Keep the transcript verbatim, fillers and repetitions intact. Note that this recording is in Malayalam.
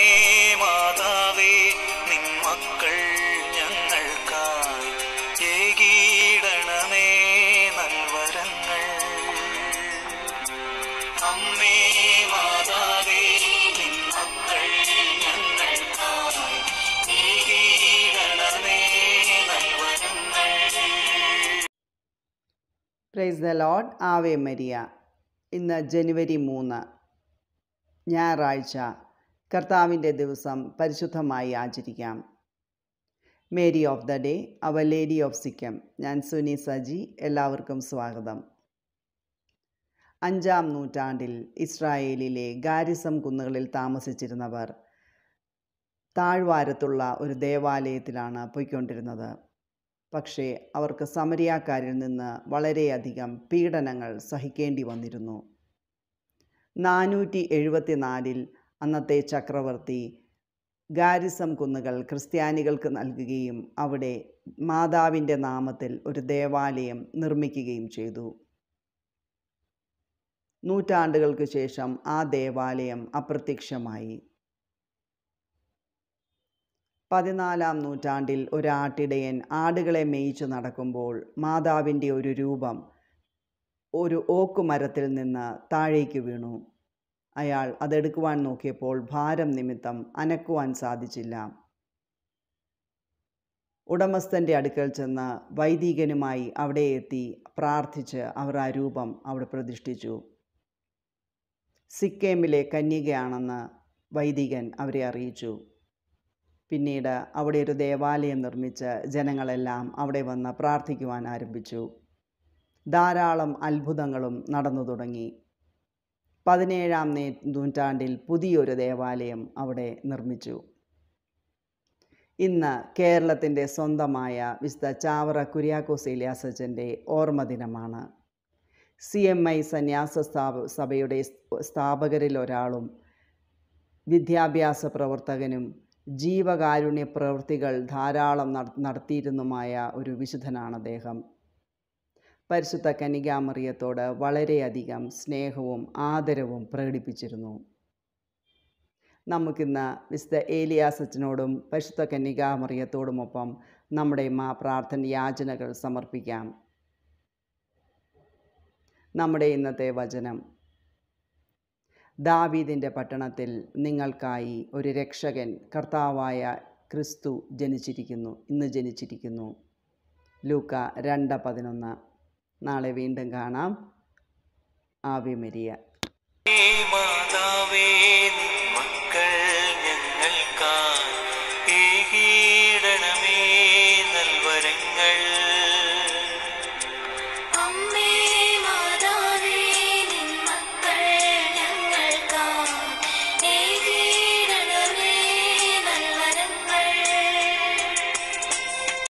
മാതാവേ നിൻ മക്കൾ ഞങ്ങൾക്കായി ഏകീടണമേ നൽവരങ്ങൾ. അമ്മേ മാതാവേ നിൻ മക്കൾ ഞങ്ങൾക്കായി ഏകീടണമേ നൽവരങ്ങൾ. Praise the Lord. ആവേ മരിയ. ഇന്ന് ജനുവരി മൂന്ന് ഞായറാഴ്ച. കർത്താവിൻ്റെ ദിവസം പരിശുദ്ധമായി ആചരിക്കാം. Mary of the day, our lady of Sikkim. ഞാൻ സുനി സജി. എല്ലാവർക്കും സ്വാഗതം. അഞ്ചാം നൂറ്റാണ്ടിൽ ഇസ്രായേലിലെ ഗാരിസം കുന്നുകളിൽ താമസിച്ചിരുന്നവർ താഴ്വാരത്തുള്ള ഒരു ദേവാലയത്തിലാണ് പോയിക്കൊണ്ടിരുന്നത്. പക്ഷേ അവർക്ക് സമരിയാക്കാരിൽ നിന്ന് വളരെയധികം പീഡനങ്ങൾ സഹിക്കേണ്ടി വന്നിരുന്നു. നാനൂറ്റി എഴുപത്തിനാലിൽ അന്നത്തെ ചക്രവർത്തി ഗാരിസം കുന്നുകൾ ക്രിസ്ത്യാനികൾക്ക് നൽകുകയും അവിടെ മാതാവിൻ്റെ നാമത്തിൽ ഒരു ദേവാലയം നിർമ്മിക്കുകയും ചെയ്തു. നൂറ്റാണ്ടുകൾക്ക് ശേഷം ആ ദേവാലയം അപ്രത്യക്ഷമായി. പതിനാലാം നൂറ്റാണ്ടിൽ ഒരാട്ടിടയൻ ആടുകളെ മേയിച്ചു നടക്കുമ്പോൾ മാതാവിൻ്റെ ഒരു രൂപം ഒരു ഓക്കുമരത്തിൽ നിന്ന് താഴേക്ക് വീണു. അയാൾ അതെടുക്കുവാൻ നോക്കിയപ്പോൾ ഭാരം നിമിത്തം അനക്കുവാൻ സാധിച്ചില്ല. ഉടമസ്ഥൻ്റെ അടുക്കൽ ചെന്ന് വൈദികനുമായി അവിടെ എത്തി പ്രാർത്ഥിച്ച് അവർ ആ രൂപം അവിടെ പ്രതിഷ്ഠിച്ചു. സിക്കേമിലെ കന്യകയാണെന്ന് വൈദികൻ അവരെ അറിയിച്ചു. പിന്നീട് അവിടെ ഒരു ദേവാലയം നിർമ്മിച്ച് ജനങ്ങളെല്ലാം അവിടെ വന്ന് പ്രാർത്ഥിക്കുവാൻ ആരംഭിച്ചു. ധാരാളം അത്ഭുതങ്ങളും നടന്നു തുടങ്ങി. പതിനേഴാം നൂറ്റാണ്ടിൽ പുതിയൊരു ദേവാലയം അവിടെ നിർമ്മിച്ചു. ഇന്ന് കേരളത്തിൻ്റെ സ്വന്തമായ വിശുദ്ധ ചാവറ കുര്യാക്കോസ് ഏലിയാസച്ചൻ്റെ ഓർമ്മ ദിനമാണ്. സി എം ഐ സന്യാസ സ്ഥാപ സഭയുടെ സ്ഥാപകരിൽ ഒരാളും വിദ്യാഭ്യാസ പ്രവർത്തകനും ജീവകാരുണ്യ പ്രവൃത്തികൾ ധാരാളം നടത്തിയിരുന്നുമായ ഒരു വിശുദ്ധനാണ് അദ്ദേഹം. പരിശുദ്ധ കന്യകാമറിയത്തോട് വളരെയധികം സ്നേഹവും ആദരവും പ്രകടിപ്പിച്ചിരുന്നു. നമുക്കിന്ന് വിശുദ്ധ ഏലിയാസച്ചനോടും പരിശുദ്ധ കന്യകാമറിയത്തോടുമൊപ്പം നമ്മുടെ മാ പ്രാർത്ഥന യാചനകൾ സമർപ്പിക്കാം. നമ്മുടെ ഇന്നത്തെ വചനം: ദാവീദിൻ്റെ പട്ടണത്തിൽ നിങ്ങൾക്കായി ഒരു രക്ഷകൻ കർത്താവായ ക്രിസ്തു ജനിച്ചിരിക്കുന്നു ഇന്ന് ജനിച്ചിരിക്കുന്നു. ലൂക്ക രണ്ട് പതിനൊന്ന്. നാളെ വീണ്ടും കാണാം. ആവേ മരിയ. മാതാവേ